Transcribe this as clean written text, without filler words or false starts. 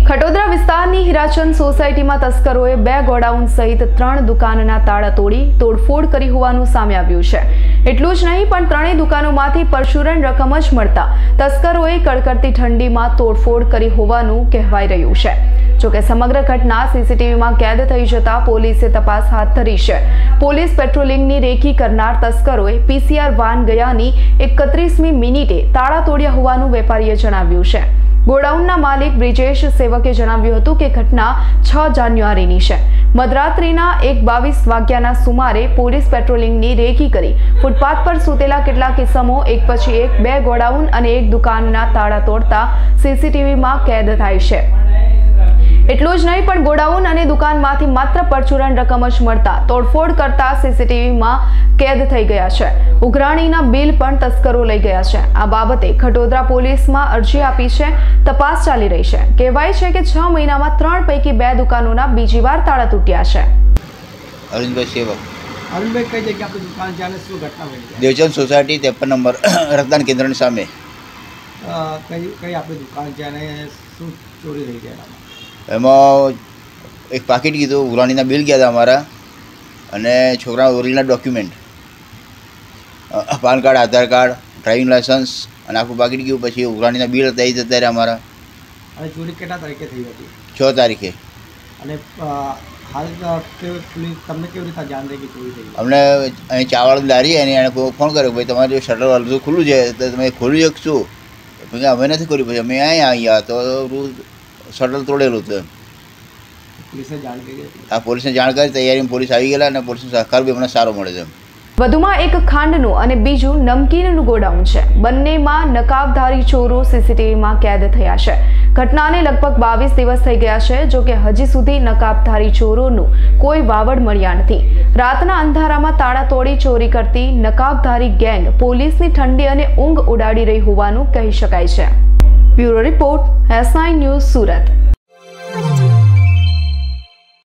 खटोदरा विस्तारनी हीराचंद सोसायटीमां तस्करोए 2 गोडाउन सहित 3 दुकानना ताळा तोड़ी तोड़फोड़ करी होवानुं सामे आव्युं छे। એટલું જ નહીં પણ ત્રણેય દુકાનોમાંથી પરચુરણ રકમ જ મળતા તસ્કરોએ કડકડતી ઠંડીમાં તોડફોડ કરી હોવાનું કહેવાઈ રહ્યું છે। જોકે સમગ્ર ઘટના સીસીટીવીમાં કેદ થઈ જતા પોલીસે તપાસ હાથ ધરી છે। પોલીસ પેટ્રોલિંગની રેકી કરનાર તસ્કરોએ પીસીઆર વાન ગયાની 31મી મિનિટે તાળા તોડ્યા હોવાનું વેપારીએ જણાવ્યું છે। ગોડાઉનના માલિક બ્રિજેશ સેવકે જણાવ્યું હતું કે ઘટના 6 જાન્યુઆરીની છે। મધરાત્રિના 1:22 વાગ્યાના સુમારે પોલીસ પેટ્રોલિંગની રેકી કરી ફૂટપાથ પર સૂતેલા કેટલાક કિસ્સામો એક પછી એક 2 ગોડાઉન અને 1 દુકાનના તાળા તોડતા સીસીટીવીમાં કેદ થાય છે। એટલું જ નહીં પણ ગોડાઉન અને દુકાનમાંથી માત્ર પરચુરણ રકમ જ મળતા તોડફોડ કરતા સીસીટીવીમાં કેદ થઈ ગયા છે। ઉઘરાણીના બિલ પણ તસ્કરો લઈ ગયા છે। આ બાબતે ખટોદરા પોલીસમાં અરજી આપી છે। તપાસ ચાલી રહી છે। કહેવાય છે કે 6 મહિનામાં 3 પૈકી 2 દુકાનોના બીજી વાર તાળા તૂટ્યા છે। અરવિંદભાઈ સેવક। અરવિંદભાઈ કઈ જગ્યા આપણી દુકાન છે અને શું ઘટના બની? દેવચંદ સોસાયટી 53 નંબર રતન કેન્દ્રની સામે। કઈ આપણી દુકાન છે અને શું ચોરી થઈ ગયા? એમાં એક પાકીટ કીધું, ઉઘરાણીના બિલ ગયા હતા અમારા અને છોકરાના original document, PAN card, Aadhaar card, driving licence અને આખું પાકીટ ગયું। પછી ઉઘરાણીના બિલ હતા એ જતા રહ્યા અમારા। અને ચોરી કેટલા તારીખે થઈ હતી? 6 તારીખે। અને હાલ તમને કેવી રીતે જાણ થઈ કે ચોરી થઈ? અમને અહીં ચાવાળા લારી એની એને ફોન કર્યો, ભાઈ તમારે જો શટર અડધું ખુલ્લું છે તો તમે ખોલી શકશો? અમે નથી ખોલ્યું। પછી અમે અહીંયા આવ્યા તો શટર તોડેલું હતું। પોલીસને જાણ કરી હતી? આ પોલીસને જાણ કરી, તૈયારીમાં પોલીસ આવી ગયેલા અને પોલીસનો સહકાર બી અમને સારો મળે છે। વધુમાં એક ખાંડનું અને બીજું નમકીનનું ગોડાઉન છે। બંનેમાં નકાબધારી ચોરો સીસીટીવીમાં કેદ થયા છે। ઘટનાને લગભગ 22 દિવસ થઈ ગયા છે। જો કે હજી સુધી નકાબધારી ચોરોનું કોઈ વાવડ મળ્યા નથી। રાતના અંધારામાં તાળા તોડી ચોરી કરતી નકાબધારી ગેંગ પોલીસની ઠંડી અને ઊંઘ ઉડાડી રહી હોવાનું કહી શકાય છે। Bureau report S9 news Surat.